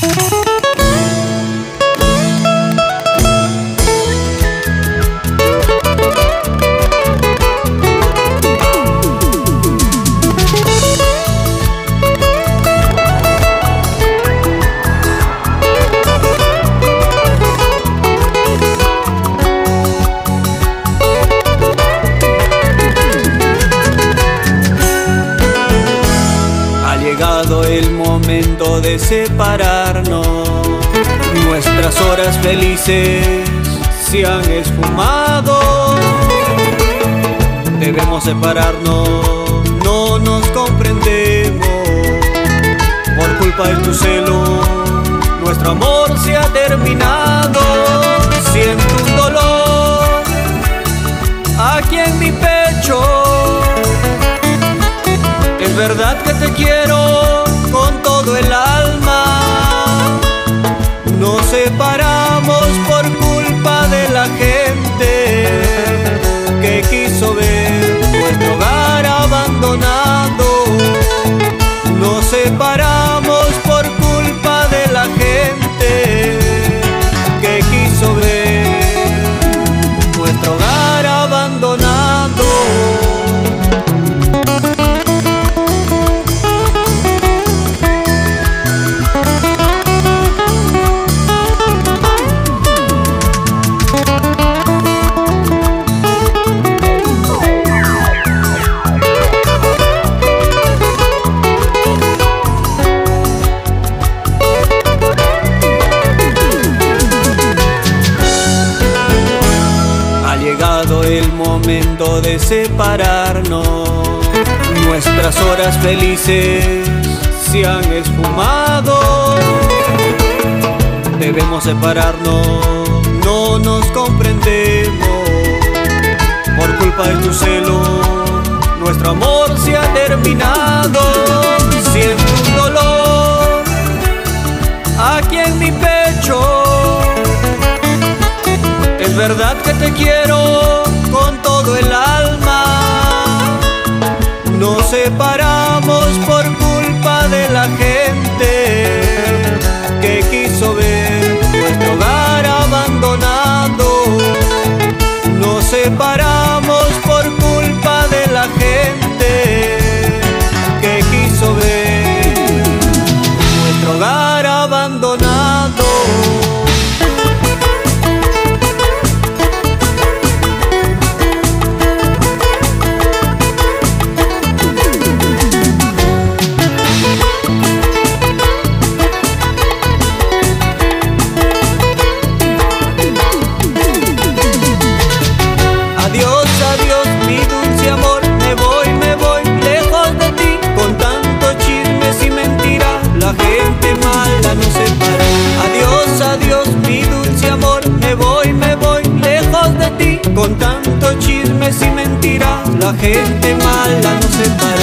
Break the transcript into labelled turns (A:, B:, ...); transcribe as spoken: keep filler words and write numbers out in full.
A: El momento de separarnos, nuestras horas felices se han esfumado. Debemos separarnos, no nos comprendemos. Por culpa de tu celo, nuestro amor se ha terminado. Siento un dolor aquí en mi pecho. Es verdad que te quiero con todo el alma. Nos separamos por culpa de la gente que quiso ver nuestro hogar abandonado. Nos separamos por culpa de la gente que quiso ver nuestro hogar abandonado. El momento de separarnos, nuestras horas felices se han esfumado. Debemos separarnos, no nos comprendemos. Por culpa de tu celo, nuestro amor se ha terminado. Siento un dolor aquí en mi pecho. Es verdad que te quiero con todo el alma. Nos separamos por culpa de la gente que quiso ver nuestro hogar abandonado. Nos separamos por culpa de la gente que quiso ver nuestro hogar abandonado. Con tanto chismes y mentiras, la gente mala nos separa.